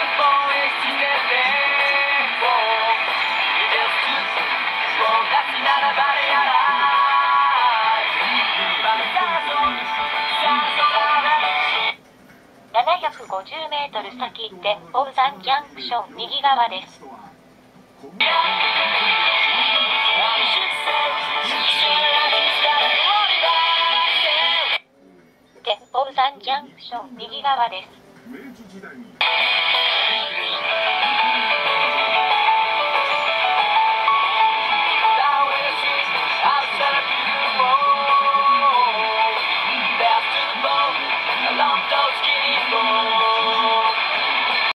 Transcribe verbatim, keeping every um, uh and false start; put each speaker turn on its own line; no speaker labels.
ななひゃくごじゅうメートル先でオウザンジャンクション右側です。でオウザンジャンクション右側です。